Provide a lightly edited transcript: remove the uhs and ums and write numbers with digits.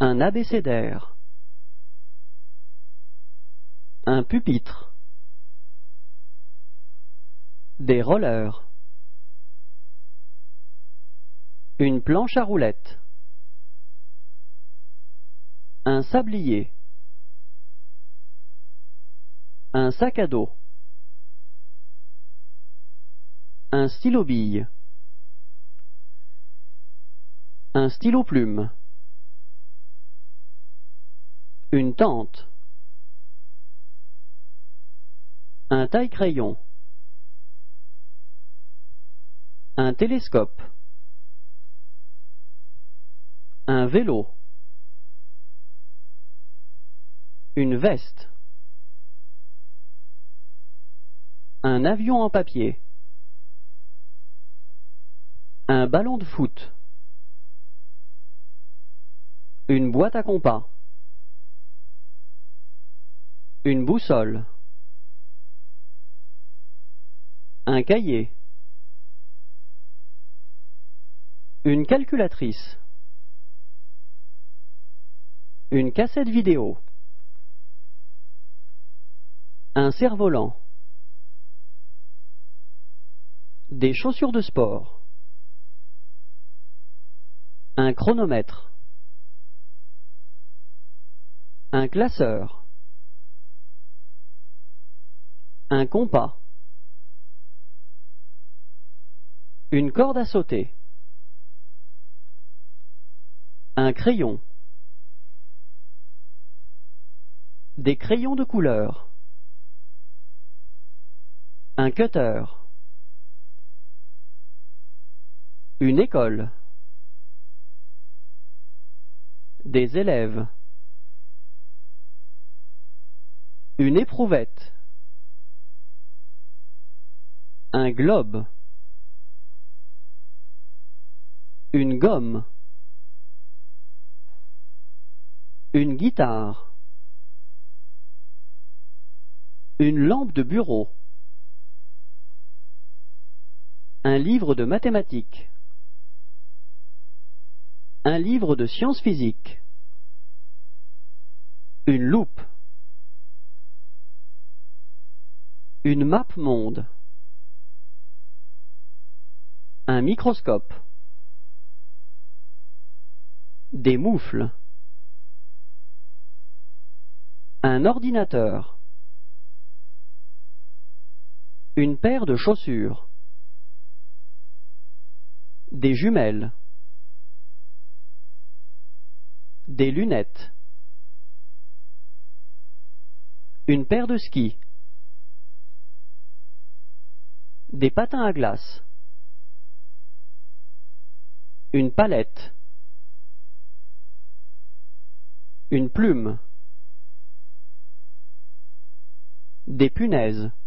Un abécédaire. Un pupitre. Des rollers. Une planche à roulettes. Un sablier. Un sac à dos. Un stylo-bille. Un stylo-plume. Une tente. Un taille-crayon. Un télescope. Un vélo. Une veste. Un avion en papier. Un ballon de foot. Une boîte à compas. Une boussole. Un cahier. Une calculatrice. Une cassette vidéo. Un cerf-volant. Des chaussures de sport. Un chronomètre. Un classeur. Un compas. Une corde à sauter. Un crayon. Des crayons de couleur. Un cutter. Une école. Des élèves. Une éprouvette. Un globe. Une gomme. Une guitare. Une lampe de bureau. Un livre de mathématiques. Un livre de sciences physiques. Une loupe. Une map monde. Un microscope. Des moufles. Un ordinateur. Une paire de chaussures. Des jumelles. Des lunettes. Une paire de skis. Des patins à glace. Une palette. Une plume. Des punaises.